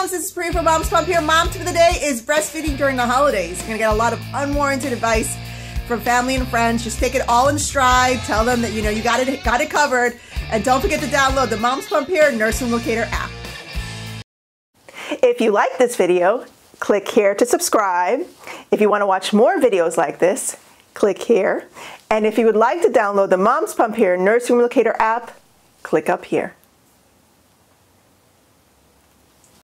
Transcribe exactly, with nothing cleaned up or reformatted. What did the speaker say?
moms, this is Priya from Moms Pump Here. Mom tip of the day is breastfeeding during the holidays. You're gonna get a lot of unwarranted advice from family and friends. Just take it all in stride. Tell them that you know you got it, got it covered, and don't forget to download the Moms Pump Here Nursing Locator app. If you like this video, click here to subscribe. If you want to watch more videos like this, click here. And if you would like to download the Moms Pump Here Nursing Locator app, click up here.